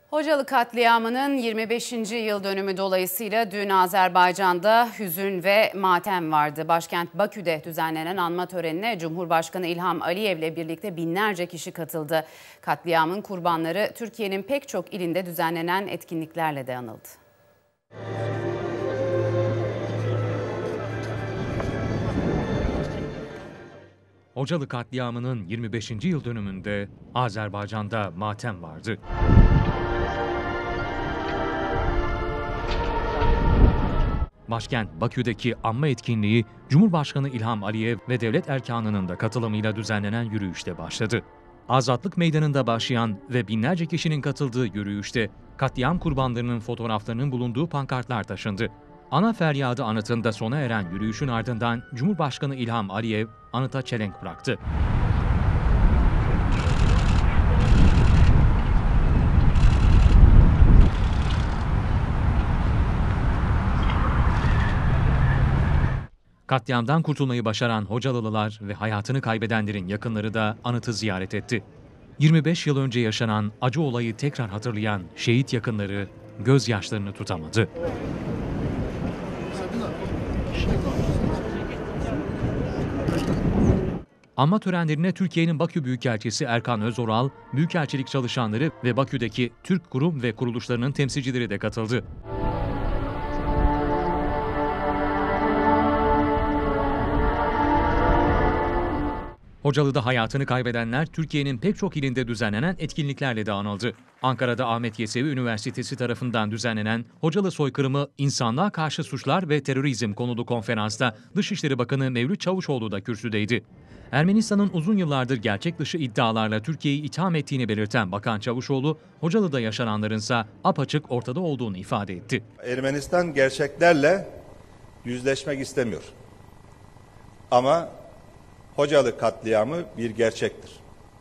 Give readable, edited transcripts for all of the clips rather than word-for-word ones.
Hocalı katliamının 25. yıl dönümü dolayısıyla dün Azerbaycan'da hüzün ve matem vardı. Başkent Bakü'de düzenlenen anma törenine Cumhurbaşkanı İlham Aliyev'le birlikte binlerce kişi katıldı. Katliamın kurbanları Türkiye'nin pek çok ilinde düzenlenen etkinliklerle de anıldı. Hocalı katliamının 25. yıl dönümünde Azerbaycan'da matem vardı. Başkent Bakü'deki anma etkinliği Cumhurbaşkanı İlham Aliyev ve devlet erkanının da katılımıyla düzenlenen yürüyüşte başladı. Azatlık Meydanı'nda başlayan ve binlerce kişinin katıldığı yürüyüşte katliam kurbanlarının fotoğraflarının bulunduğu pankartlar taşındı. Ana feryadı anıtında sona eren yürüyüşün ardından Cumhurbaşkanı İlham Aliyev anıta çelenk bıraktı. Katliamdan kurtulmayı başaran Hocalılar ve hayatını kaybedenlerin yakınları da anıtı ziyaret etti. 25 yıl önce yaşanan acı olayı tekrar hatırlayan şehit yakınları gözyaşlarını tutamadı. Anma törenlerine Türkiye'nin Bakü Büyükelçisi Erkan Özoral, büyükelçilik çalışanları ve Bakü'deki Türk kurum ve kuruluşlarının temsilcileri de katıldı. Hocalı'da hayatını kaybedenler Türkiye'nin pek çok ilinde düzenlenen etkinliklerle de anıldı. Ankara'da Ahmet Yesevi Üniversitesi tarafından düzenlenen Hocalı soykırımı, insanlığa karşı suçlar ve terörizm konulu konferansta Dışişleri Bakanı Mevlüt Çavuşoğlu da kürsüdeydi. Ermenistan'ın uzun yıllardır gerçek dışı iddialarla Türkiye'yi itham ettiğini belirten Bakan Çavuşoğlu, Hocalı'da yaşananlarınsa apaçık ortada olduğunu ifade etti. Ermenistan gerçeklerle yüzleşmek istemiyor. Ama Hocalı katliamı bir gerçektir.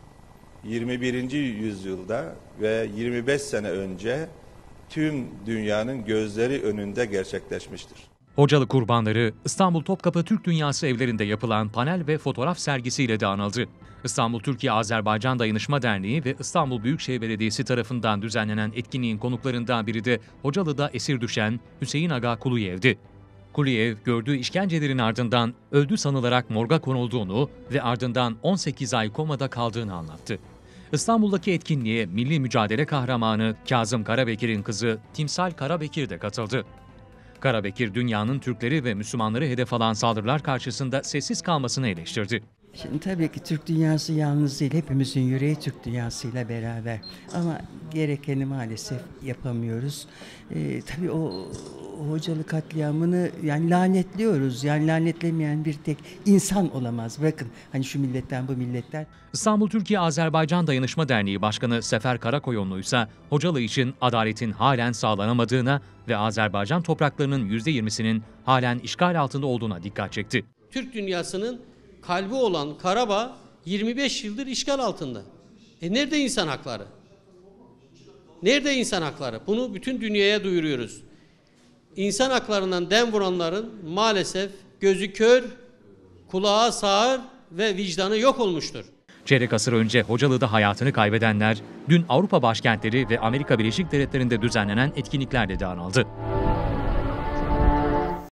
21. yüzyılda ve 25 sene önce tüm dünyanın gözleri önünde gerçekleşmiştir. Hocalı kurbanları İstanbul Topkapı Türk Dünyası evlerinde yapılan panel ve fotoğraf sergisiyle de anıldı. İstanbul Türkiye-Azerbaycan Dayanışma Derneği ve İstanbul Büyükşehir Belediyesi tarafından düzenlenen etkinliğin konuklarından biri de Hocalı'da esir düşen Hüseyin Aga Kuluyev'di. Kuliyev, gördüğü işkencelerin ardından öldü sanılarak morga konulduğunu ve ardından 18 ay komada kaldığını anlattı. İstanbul'daki etkinliğe milli mücadele kahramanı Kazım Karabekir'in kızı Timsal Karabekir de katıldı. Karabekir, dünyanın Türkleri ve Müslümanları hedef alan saldırılar karşısında sessiz kalmasını eleştirdi. Şimdi tabii ki Türk dünyası yalnız değil, hepimizin yüreği Türk dünyasıyla beraber. Ama gerekeni maalesef yapamıyoruz. Tabii o Hocalı katliamını yani lanetliyoruz. Yani lanetlemeyen bir tek insan olamaz. Bakın hani şu milletten bu milletten. İstanbul Türkiye-Azerbaycan Dayanışma Derneği Başkanı Sefer Karakoyunlu ise Hocalı için adaletin halen sağlanamadığına ve Azerbaycan topraklarının %20'sinin halen işgal altında olduğuna dikkat çekti. Türk dünyasının kalbi olan Karabağ 25 yıldır işgal altında. Nerede insan hakları? Nerede insan hakları? Bunu bütün dünyaya duyuruyoruz. İnsan haklarından dem vuranların maalesef gözü kör, kulağı sağır ve vicdanı yok olmuştur. Çeyrek asır önce Hocalı'da hayatını kaybedenler dün Avrupa başkentleri ve Amerika Birleşik Devletleri'nde düzenlenen etkinliklerle de anıldı.